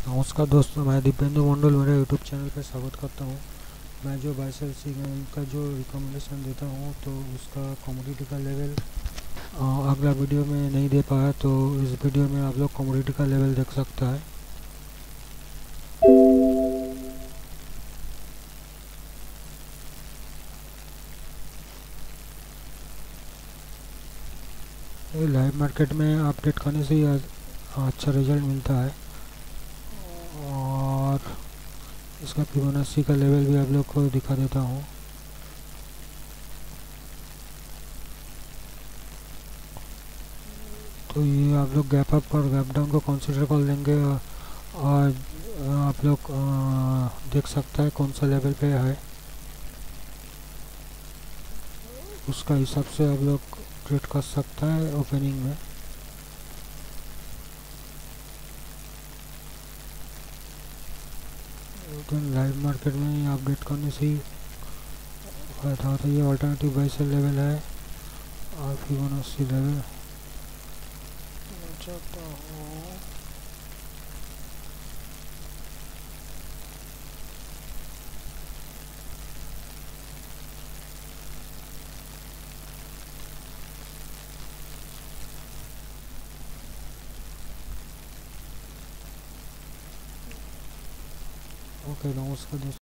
नमस्कार दोस्तों, मैं दिपेंद्र मंडल मेरे यूट्यूब चैनल पर स्वागत करता हूँ। मैं जो बाइसेल सी का जो रिकमेंडेशन देता हूँ तो उसका कमोडिटी का लेवल अगला वीडियो में नहीं दे पाया, तो इस वीडियो में आप लोग कमोडिटी का लेवल देख सकता है। ये लाइव मार्केट में अपडेट करने से ही अच्छा रिजल्ट मिलता है। और इसका फिबोनाची का लेवल भी आप लोग को दिखा देता हूँ। तो ये आप लोग गैप अप और गैप डाउन को कंसीडर कर लेंगे, और आप लोग देख सकता है कौन सा लेवल पे है, उसका हिसाब से आप लोग ट्रेड कर सकता है ओपनिंग में। लेकिन लाइव मार्केट में अपडेट करने से ही फायदा होता है। ये अल्टरनेटिव बाई सेल लेवल है और फिबोनाची लेवल चाहता हूँ। ओके, नमस्कार दोस्तों।